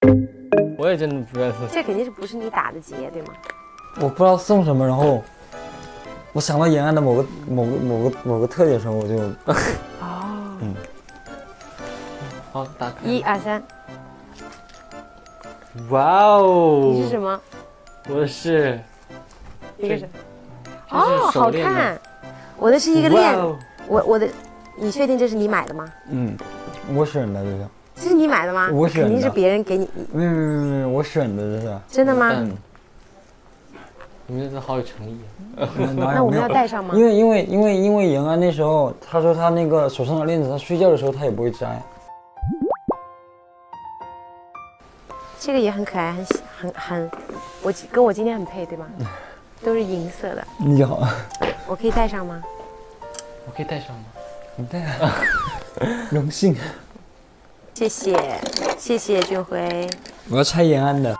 我也真的不知道送。 这肯定是不是你打的结，对吗？ 我不知道送什么，然后我想到延安的某个特点的时候，我就哦， 好，打开。 1、2、3， 哇哦！ 你是什么？ 我是一个是。 这是哦， 手链吗好看。我的是一个链哇哦， 我的，你确定这是你买的吗？ 我选的这是， 这是你买的吗？ 我选的肯定是别人给你。 没，我选的这是。 真的吗？ 你们这好有诚意啊！ 那我们要戴上吗？ 因为延安那时候，他说他那个手上的链子，他睡觉的时候他也不会摘。 这个也很可爱，很，跟我今天很配，对吗？都是银色的。 你好， 我可以戴上吗？ 我可以戴上吗？ 你戴啊，荣幸。 谢谢，谢谢俊辉。 我要拆延安的。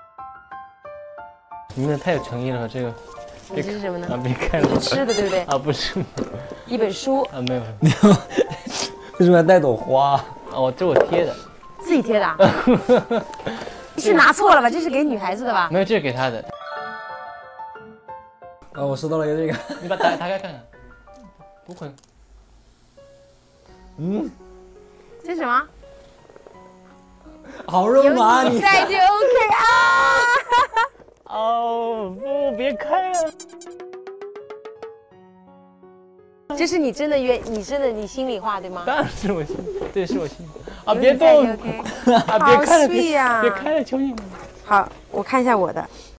你们太有诚意了，这个。 你这是什么呢？ 啊，别看了。 吃的对不对？ 啊，不是。 一本书。 啊，没有。 为什么要带朵花？ 哦，这我贴的。 自己贴的啊？你是拿错了吧？这是给女孩子的吧？ 没有，这是给他的。 啊，我收到了一个这个。 你把打开看看。不会。 这是什么？ 好肉麻，你在就 OK 啊！ 哦不，别开了。 这是你真的你心里话对吗？ 当然是我心，对，是我心。啊， 有别你在就动！ OK。 啊，别开了， 好 sweet 啊别开了，求你们。 好，我看一下我的。